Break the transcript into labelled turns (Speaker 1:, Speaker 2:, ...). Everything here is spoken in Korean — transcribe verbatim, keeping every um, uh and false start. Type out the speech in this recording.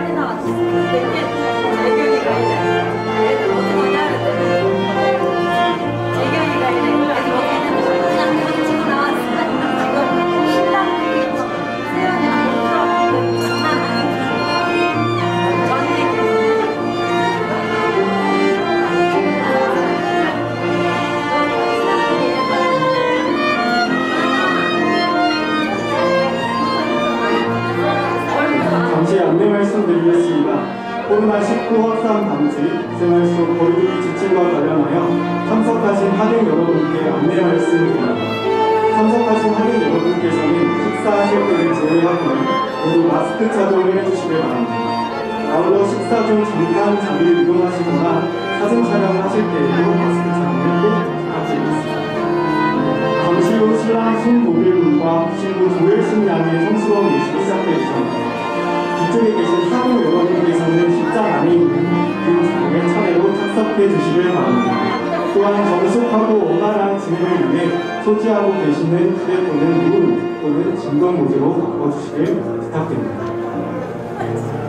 Speaker 1: 안내 말씀드리겠습니다. 코로나 십구 확산 방지, 생활 속 거리두기 지침과 관련하여 참석하신 하객 여러분께 안내 말씀드립니다. 참석하신 하객 여러분께서는 식사하실 때를 제외하고는 모두 마스크 착용을 해주시길 바랍니다. 아울러 식사 중 잠깐 자리를 이동하시거나 사진 촬영을 하실 때에도 마스크 착용을 꼭 부탁드리겠습니다. 잠시 후 신랑 손도빌군과 신부 조엘신양의 성스러운仪式이 시작되기 전 뒤쪽에 계신 하객 여러분께서는 식장 안에 있는 그 자리에 차례로 착석해 주시길 바랍니다. 또한 정숙하고 원활한 진행을 위해 소지하고 계시는 휴대폰은 문 또는 진동 모드로 바꿔주시길 부탁드립니다.